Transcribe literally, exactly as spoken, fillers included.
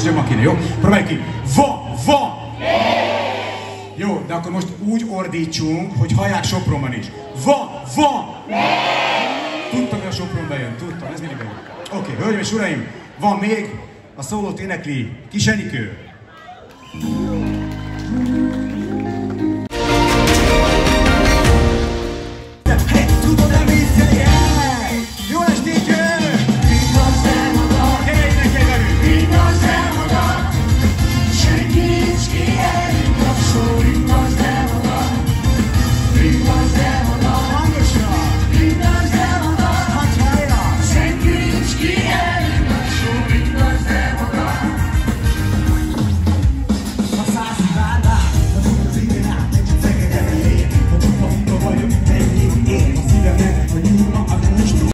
és jobban kéne, jó? Próbáljuk ki. Va, va! Jó, de akkor most úgy ordítsunk, hogy hallják Sopronban is. Va, va! Tudtam, hogy a Sopron bejön, tudtam, ez mindig bejön. Oké, okay, hölgyeim és uraim, van még, a szólót énekli Kis Enikő.